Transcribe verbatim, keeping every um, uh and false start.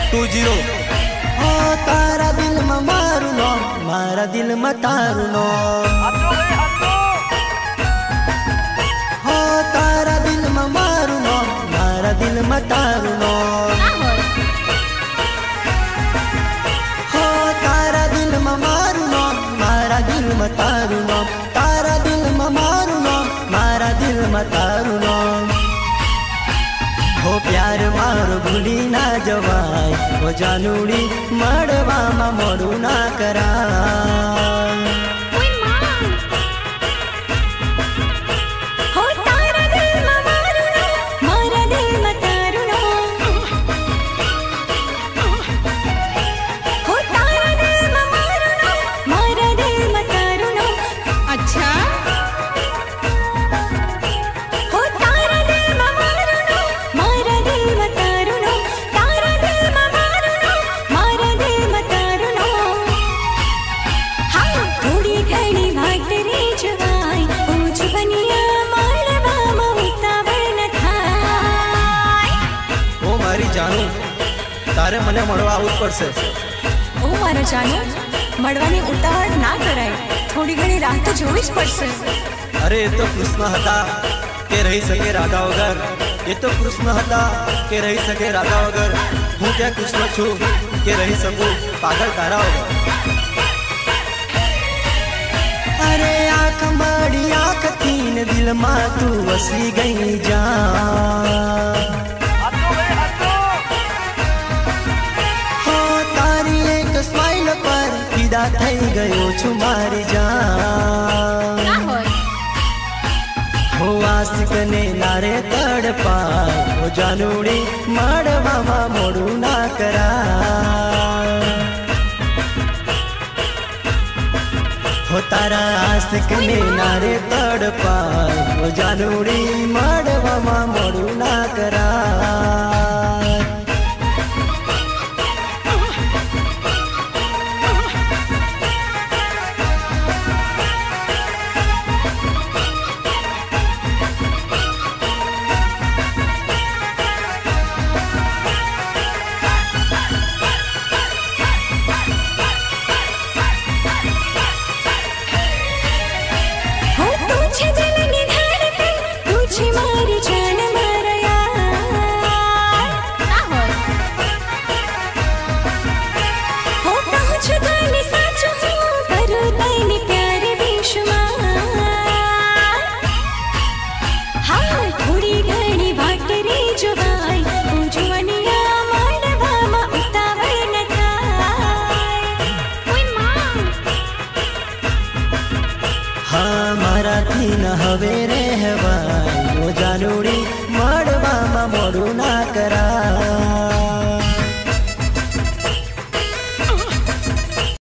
To zero. हो तारा दिल में मारू नो, मारा दिल में तारू नो। हो तारा दिल में मारू नो, मारा दिल में तारू नो। हो तारा दिल में मारू नो, मारा दिल में तारू नो। तारा दिल में मारू नो, मारा दिल में तारू नो। हो प्यार मारो भूली ना जवाय, हो जानूड़ी मड़वा मा मोड़ू ना कराय। हो तारा दिल में मारू नो, मारा दिल में तारू नो। हो तारा दिल में मारू नो, मारा दिल में तारू नो। अच्छा हो तारा दिल में मारू नो, मारा दिल में तारू नो। तारा दिल में मारू नो, मारा दिल में तारू नो। हाँ थोड़ी घड़ी वाट रे जवाई, ऊंच बनिया माळवा में उतावळ न थाय। ओ मारी जानू, तारे मने मळवा आवવું પડશે। ओ मारा जानू, मळવાની ઉતાવળ ના કરાય, થોડી ઘણી રાહ તો જોવી જ પડશે। अरे ये तो कृष्ण हता के रही सके राधा वगर। ये तो कृष्ण हता के रही सके राधा वगर। हूँ क्या कृष्ण छू के रही सकूं पागल तारा वगर। अरे आँख बड़ी आँख तीन दिल माँ तू वसी गई जान। हो तारी एक स्माइल पर फिदा थई गयो छु मारी जान। हो आशिक ने नारे तड़पाय, हो जानूड़ी मड़वा मा मोड़ू ना कराय। हो तारा आशिक ने नारे तड़पाय, हो जानूड़ी मड़वा मा मोड़ू ना कराय। हो तुझे दिल निधार पे, तुझे मारी जान मारा यार। हो पहुँच गई साचो हूँ, करो तैने प्यार बेशुमार। हाँ थोड़ी घड़ी बाट रे जवाई, ऊंचवनिया माळवा में उतावळ न थाय। ओय मां हाँ मारा थी न हवे रहवाय, हो जानूड़ी मड़वा मा मोड़ू ना कराय।